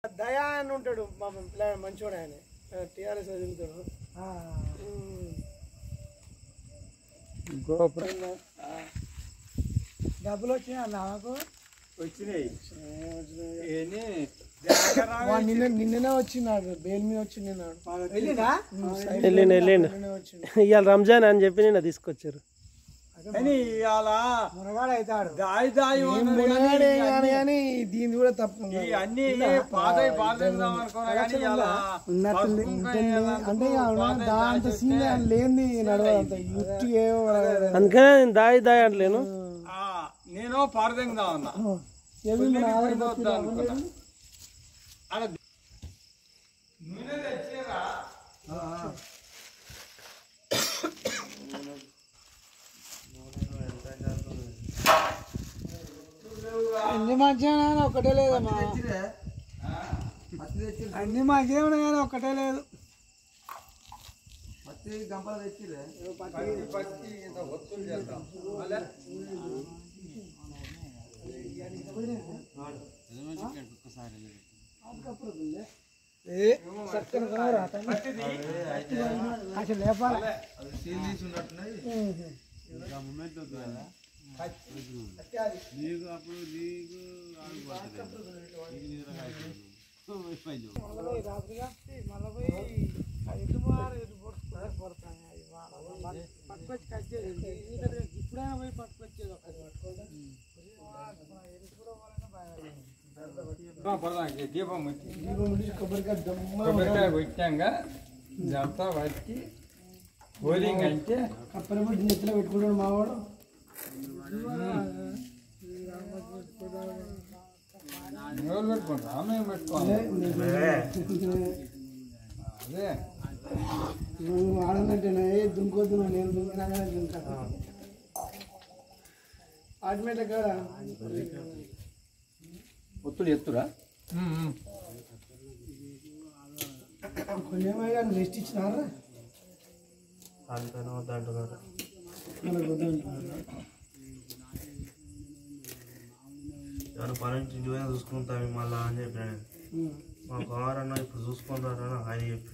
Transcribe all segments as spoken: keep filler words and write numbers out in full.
దయా అని ఉంటాడు మా పిల్లాడు మంచోడు ఆయన టీఆర్ఎస్ తిరుగుతాడు డబ్బులు వచ్చినాయి నాకు వచ్చినాయి నిన్న నిన్ననే వచ్చినాడు బెయిల్ మీద వచ్చినాడు వెళ్ళండి వెళ్ళండి ఇవాళ రంజాన్ అని చెప్పి నిన్న తీసుకొచ్చారు మునగాడు అవుతాడు దాయి దాయి కానీ దీని కూడా తప్పు అన్ని పాతయి పాతేద్దాం అంటే దాంతో సీన్ లేని నడవదంత యుట్టి అందుకనే నేను దాయి దాయి అంటలేను నేను పారదెంగుదాం అన్నా నూనె తెచ్చిరా అన్ని మంచిగా ఒకటే లేదమ్మా అన్ని మంచిగా ఉన్నాయి కానీ ఒకటే లేదు గంపలు తెచ్చిరే ఒత్తులు చేద్దాం అసలు లేపాలి ఇప్పుడైనా పోయి పట్టుకొచ్చేది దీపం కొబ్బరికాయ కొబ్బరికాయ పెట్టాక ఇదంతా వచ్చి బోరింగ్ అంటే కప్పల బట్టి నెత్తిలో పెట్టుకుంటాడు మావాడు ఎవరు పెట్టుకుంటారు ఆమె పెట్టుకోవాలి అదే నువ్వు ఆడనంటేనే దుంకోద్దు నేను దుంకినాగానే దుంకా ఆటోమేటిక్ కాడ ఒత్తులు ఎత్తురా కొన్ని ఏమో కానీ రెస్ట్ ఇచ్చినారా అంతనో వద్దంటున్నారు ఎవరు పని నుంచి ఇంటిపోయినా చూసుకుంటాము మళ్ళా అని చెప్పిన నేను మా కావాలన్నా ఇప్పుడు చూసుకుంటారని ఆయన చెప్పి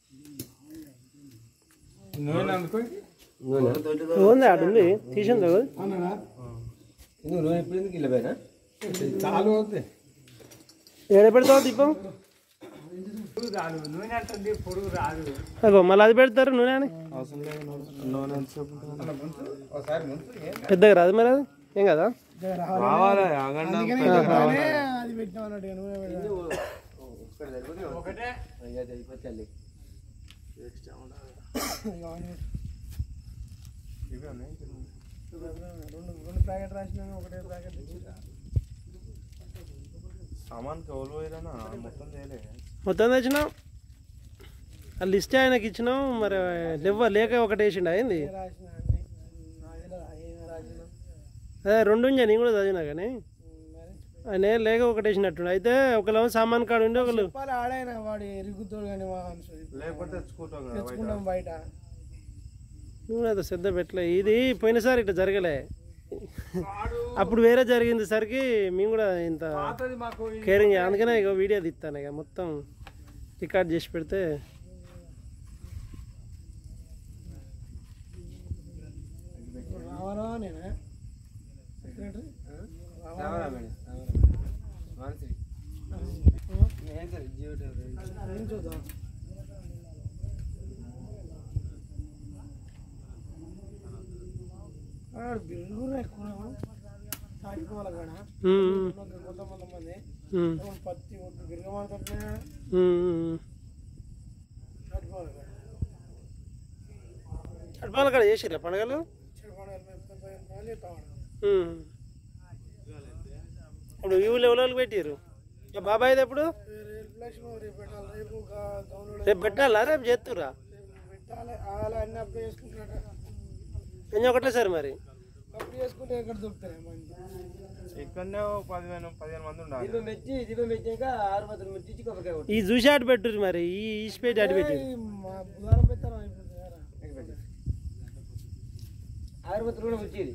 నూనె అందుకో ఉంది ఆడు ఉంది తీసింది కదా అన్నాడా నూనె ఎప్పుడు ఎందుకు ఇల్లపోయినా చాలు అవుతుంది ఏడ పెడతావు దీపం రాదు నూనె అంటుంది పొడుగు రాదు అగో మళ్ళీ అది పెడతారు నూనె అని అవసరం లేదు నూనె ఎంతసేపు ఒకసారి ముందు పెద్దగా రాదు మరి అది ఏం కదా రావాలి ఆగండి అది పెట్టినా అన్నాడు ఒకటే రెండు రెండు ప్యాకెట్ రాసినా ఒకటే ప్యాకెట్ సామాన్ కౌలు పోయినా మొత్తం చేయలే మొత్తం తెచ్చినాం ఆ లిస్ట్ ఆయనకి ఇచ్చినాం మరి లేవ లేక ఒకటి వేసిండు అయింది రాసిన రాసిన అదే రెండు ఉంజా నేను కూడా చదివినా కానీ ఆయన లేక ఒకటి వేసినట్టుండే అయితే ఒకళ్ళేమో సామాన్ కాడు ఉండి ఒకళ్ళు చెప్పాలి ఆడైనా వాడు ఎరుగుతాడు కానీ లేకపోతే తెచ్చుకుంటాం కదా తెచ్చుకుంటాం బయట నువ్వు అయితే శ్రద్ధ పెట్టలే ఇది పోయినసారి ఇట్లా జరగలే అప్పుడు వేరే జరిగింది సరికి మేము కూడా ఇంత కేరింగ్ అందుకనే ఇక వీడియో తీస్తాను ఇక మొత్తం రికార్డ్ చేసి పెడితే రావరా నేనా చూద్దాం బెంగళూరు ఎక్కువ తాగిపోవాలి కాడ కొంతమంది పత్తి ఒడ్డు గిరగమాడుతుంటే తాగిపోవాలి కాడ అడ్పాల కాడ చేసిరా పండుగలు ఇప్పుడు వ్యూ లెవెల్ పెట్టారు ఇక బాబాయ్ ఎప్పుడు రేపు పెట్టాలా రేపు చేస్తురా పెట్టాలి అలా అన్ని అప్లై చేసుకుంటున్నాడు కొంచెం ఒకటే సార్ మరి అప్లై చేసుకుంటే ఎక్కడ దొరుకుతాయి మంది ఇక్కడనే పదిహేను పదిహేను మంది ఉండాలి ఈ చూసి ఆట పెట్టుర్రు మరి ఈ ఈసిపేట ఆట పెట్టి బుధవారం పెడతారా అగరబత్తులు కూడా వచ్చేది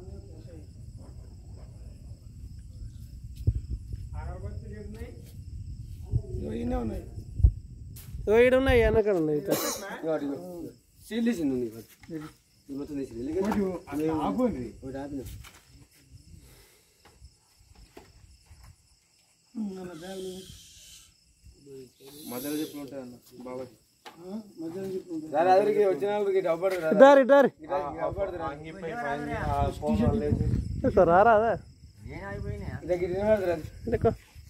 అగరబత్తులు ఉన్నాయి ఈయన ఉన్నాయి ఓ ఈడ ఉన్నాయి వెనకాడ ఉన్నాయి ఇట్లా సీల్ తీసింది ఉంది మొత్తం తీసింది ఒకటి ఆపిన మధ్యలో చెప్పు ఉంటాయి అన్న బాబాయ్ అదరికి వచ్చిన వాళ్ళకి డబ్బడు ఇటారు ఇటారు రారాదా ఇంకో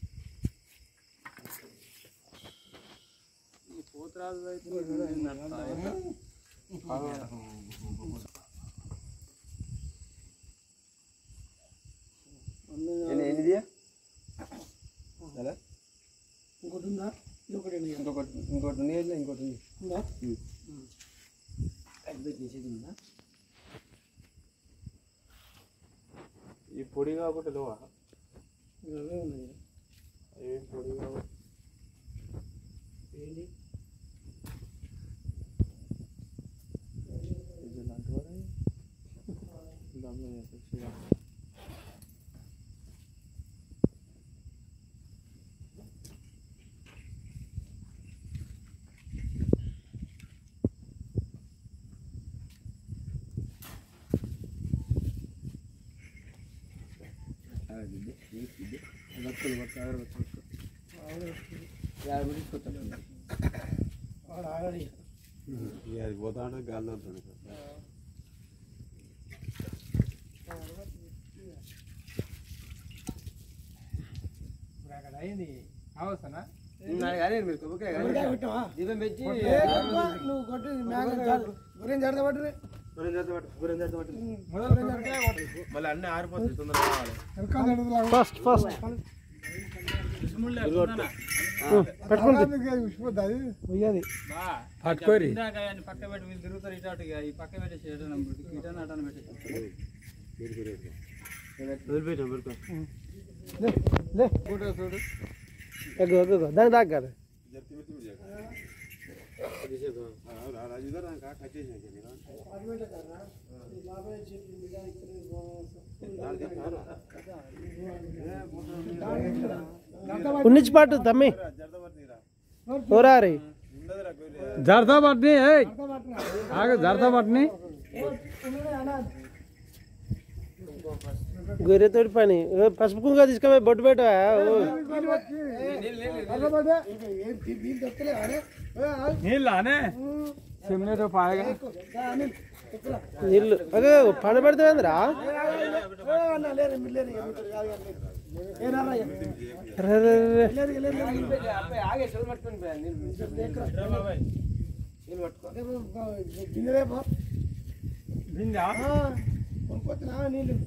ఎనిమిది ఇంకోటి ఉందా ఇంకొకటి ఇంకొకటి ఇంకోటి ఉంది ఇంకోటి ఉంది ఉందా ఉందా ఈ పొడి కాబట్టి లోవా అవే ఉన్నాయి ఏ పొడి కాబట్టి ఏంటి ఇది లాంటి దమ్ము చేసి వాడు ఆగడి అది పోతా ఉంటుంది గాలి ఉంటుంది అక్కడ అయింది అవసరనా దీపం పెట్టి నువ్వు కొట్టి గురించి జడత పట్టురే మళ్ళీ అన్నీ ఆరిపోతుంది తొందరగా కావాలి ఫస్ట్ ఫస్ట్ పెట్టుకుంది పట్టుకోరి పక్క పెట్టి మీరు తిరుగుతారు ఇటు ఇక ఈ పక్క పెట్టేసి ఇటన్ అటన్ పెట్టేసి దాని దాకా కాదు ఉన్నిచ్చి పాటు తమ్మి ఓరారి జర్దా పట్ని ఆగ జర్దా పట్ని గొర్రెతోటి పని పసుపు కుంగా తీసుకుపోయి బొట్టు పెట్టా నీళ్ళనే సిమ్మెతో పాయగా నీళ్ళు అదే పని పెడతావేంద్రా నీళ్ళు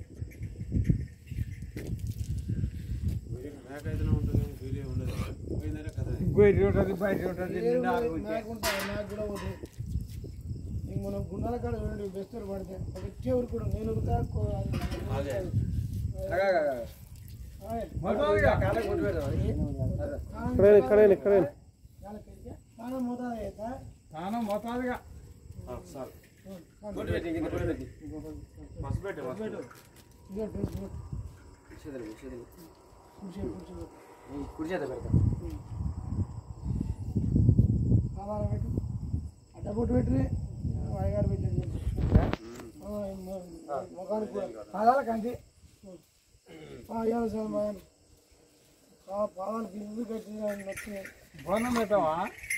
గొర్రె ఉంటుంది బయట ఉంటుంది నాకు కూడా వద్దు మనం గుండాల కాడ చూడండి బెస్టర్ పడితే ఒకటే ఊరు కూడా నేను ఉరుతా ఇక్కడ ఇక్కడ తానం మోతాదు అవుతా తానం మోతాదుగా మస్తు పెట్టే మస్తు కుడి చేత పెడతా పెట్టు అడ్డబొట్టు పెట్టి వాయిగారు పెట్టండి ముఖానికి పాదాల కంటి ఇవాళ సార్ బాగా పాదాలు బిల్లు కట్టి నచ్చి బోనం పెట్టావా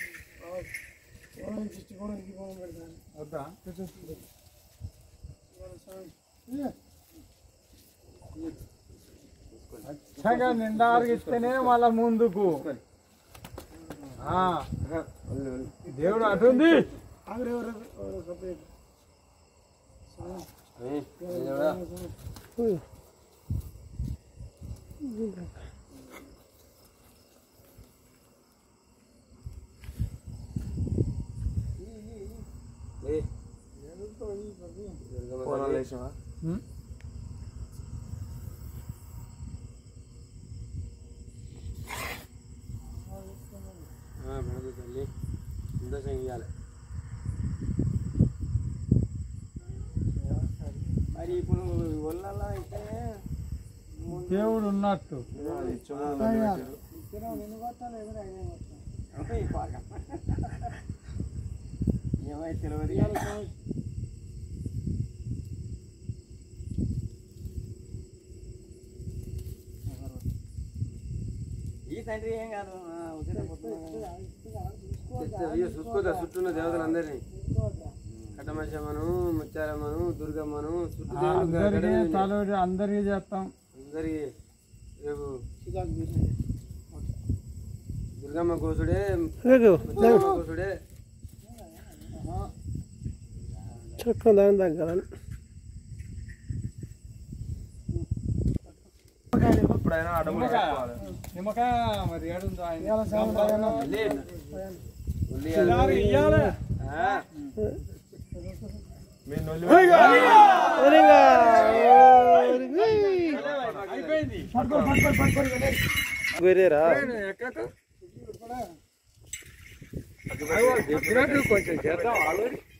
బోనం చిచ్చి బోనం ఇంటి బోనం పెడతాను వద్దా అచ్చగా నిండా అరిగిస్తేనే మళ్ళా ముందుకు దేవుడు అటుంది ఆగ్రహ సపరేట్ తల్లి సంతోషం ఇవ్వాలి మరి ఇప్పుడు ఒళ్ళల్లో అయితే దేవుడు ఉన్నట్టు ఏమైతే తెలియదు ఈ తండ్రి ఏం కాదు అయ్యో చూసుకోదా చుట్టూ ఉన్న దేవతలందరినీ కట్టమశమ్మను ముచ్చారమ్మను దుర్గమ్మను చుట్టూ దేవుడు అందరికీ చేస్తాం అందరికి రేపు దుర్గమ్మ కోసుడే ముచ్చారమ్మ కోసుడే చక్కగా దాని తగ్గాలని ఎప్పుడైనా అడవులు నిమ్మకాయ మరి ఏడుందో వేరేరా కొంచెం చేద్దాం ఆల్రెడీ